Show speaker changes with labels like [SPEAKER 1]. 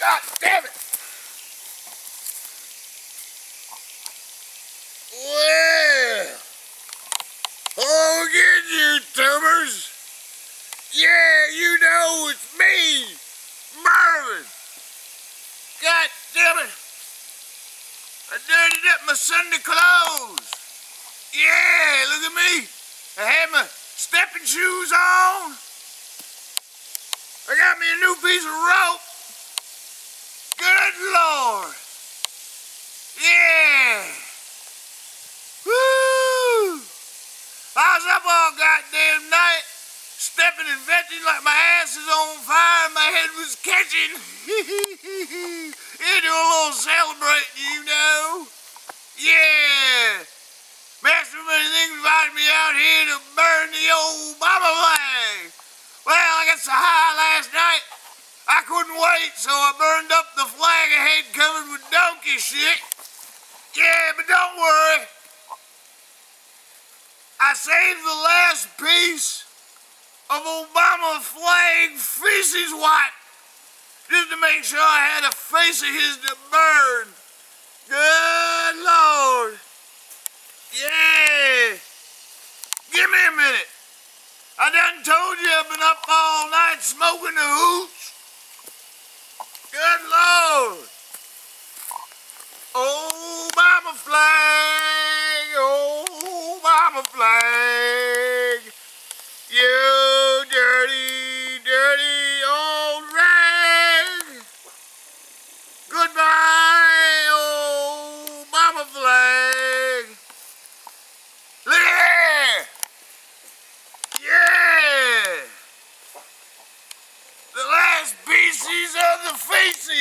[SPEAKER 1] God damn it! Well, hello again, you tubers. Yeah, you know it's me, Mervin. God damn it! I dirtied up my Sunday clothes. Yeah, look at me. I had my stepping shoes on. I got me a new piece of rope. Good Lord. Yeah. Woo. I was up all goddamn night, stepping and venting like my ass is on fire and my head was catching. Into a little celebrating, you know. Yeah. Master Things invited me out here to burn the old Obama flag. Well, I got so high last night, I couldn't wait, so I burned up the flag I had covered with donkey shit. Yeah, but don't worry. I saved the last piece of Obama flag feces wipe just to make sure I had a face of his to burn. Good Lord. Yeah. Give me a minute. I done told you I've been up all night smoking the hooch. Good Lord. Obama flag, Obama flag. You dirty, dirty old rag. Goodbye, Obama flag. Look at there. Yeah. The last pieces of the faces.